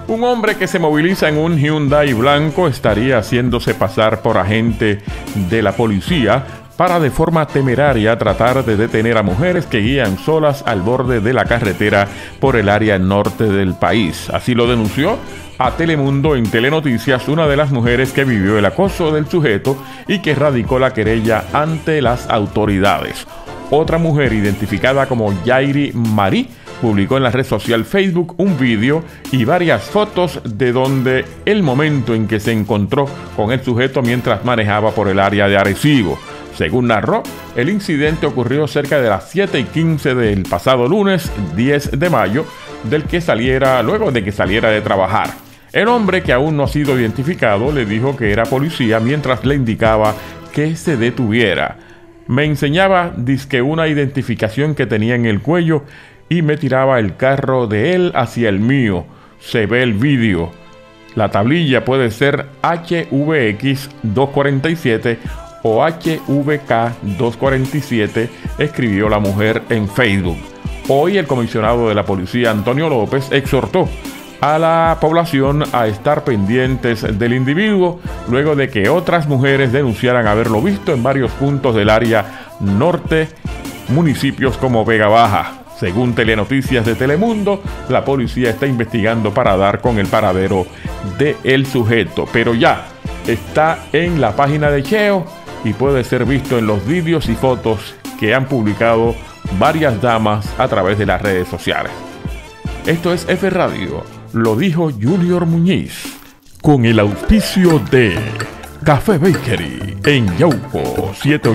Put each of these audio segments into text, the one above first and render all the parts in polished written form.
Un hombre que se moviliza en un Hyundai blanco estaría haciéndose pasar por agente de la policía para de forma temeraria tratar de detener a mujeres que guían solas al borde de la carretera por el área norte del país. Así lo denunció a Telemundo en Telenoticias una de las mujeres que vivió el acoso del sujeto y que radicó la querella ante las autoridades. Otra mujer, identificada como Yairi Marí, publicó en la red social Facebook un vídeo y varias fotos de donde el momento en que se encontró con el sujeto mientras manejaba por el área de Arecibo. Según narró, el incidente ocurrió cerca de las 7:15 del pasado lunes 10 de mayo, luego de que saliera de trabajar. El hombre, que aún no ha sido identificado, le dijo que era policía mientras le indicaba que se detuviera. Me enseñaba dizque una identificación que tenía en el cuello y me tiraba el carro de él hacia el mío. Se ve el vídeo. La tablilla puede ser HVX 247 o HVK 247, escribió la mujer en Facebook. Hoy el comisionado de la policía, Antonio López, exhortó a la población a estar pendientes del individuo luego de que otras mujeres denunciaran haberlo visto en varios puntos del área norte, municipios como Vega Baja. Según Telenoticias de Telemundo, la policía está investigando para dar con el paradero del sujeto, pero ya está en la página de Cheo y puede ser visto en los vídeos y fotos que han publicado varias damas a través de las redes sociales. Esto es F Radio, lo dijo Junior Muñiz, con el auspicio de Café Bakery en Yauco,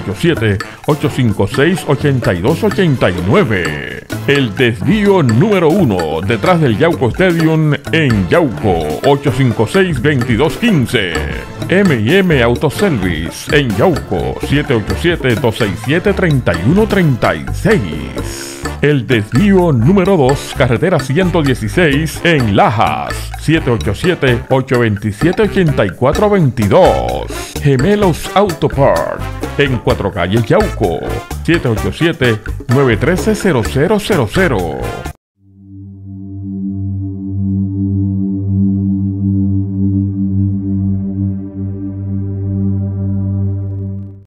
787-856-8289. El desvío número 1 detrás del Yauco Stadium en Yauco, 856-2215. M&M Autoservice en Yauco, 787-267-3136. El desvío número 2, carretera 116 en Lajas, 787-827-8422. Gemelos Auto Parts en Cuatro Calles Yauco, 787-913-0000.